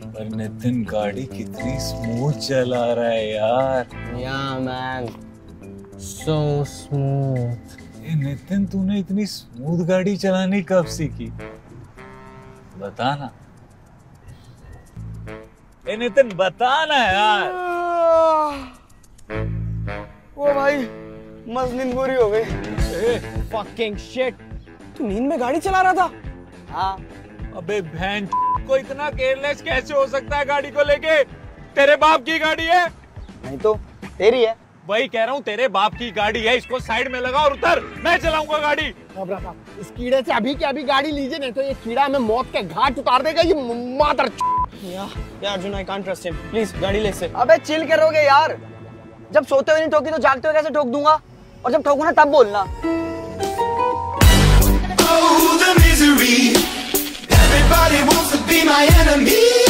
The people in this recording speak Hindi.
पर नितिन गाड़ी कितनी स्मूथ चला रहा है यार। Yeah man, so smooth. ये नितिन तूने इतनी स्मूथ गाड़ी चलानी कब सीखी? बता ना। ए नितिन बता ना यार। ओ भाई मस्त नींद पूरी हो गई। Fucking shit. तू नींद में गाड़ी चला रहा था? हाँ। अबे बहन को इतना केयरलेस कैसे हो सकता है गाड़ी को लेके? तेरे बाप की गाड़ी है? नहीं तो तेरी है। वही कह रहा हूँ, तेरे बाप की गाड़ी है, इसको साइड में लगा और उतर, मैं चलाऊंगा गाड़ी। इस कीड़े से अभी की अभी गाड़ी लीजिए, नहीं तो ये कीड़ा हमें मौत के घाट उतार देगा। ये मादर यार Arjun, I can't trust him, please गाड़ी ले से। अबे चिल करोगे यार? जब सोते हुए नहीं ठोकी तो जागते हुए कैसे ठोक दूंगा? और जब ठोकूं ना तब बोलना। Oh, the misery. Everybody wants to be my enemy.